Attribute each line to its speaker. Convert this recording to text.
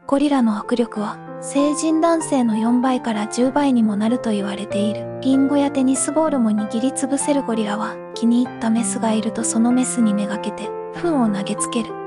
Speaker 1: ゴリラの握力は成人男性の4倍から10倍にもなると言われている。リンゴやテニスボールも握りつぶせるゴリラは、気に入ったメスがいるとそのメスにめがけて、糞を投げつける。